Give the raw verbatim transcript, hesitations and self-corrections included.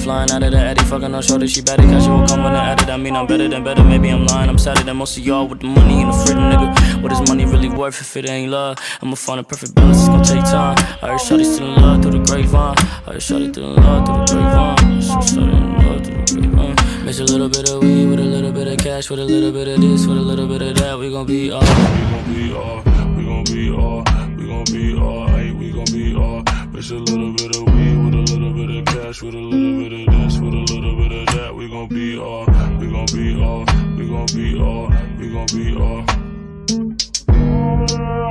flying out of the Eddie, fucking on shoulder, she better catch it will come when I edit. I mean, I'm better than better, maybe I'm lying. I'm sadder than most of y'all with the money and the freedom, nigga. What is money really worth if it ain't love? I'ma find a perfect balance, it's gonna take time. I heard shawty still in love through the grapevine. I heard shawty still in love through the grapevine. Shawty in love through the grapevine. Mix a little bit of weed with a little bit of cash, with a little bit of this, with a little bit of that. We gon' be all. We gon' be all. We gon' be all. We gon' be all. Hey, we gon' be all. Mix a little bit of weed with a little bit of cash, with a little bit of this, with a little bit of that. We gon' be all. We gon' be all. We gon' be all. We gon' be all.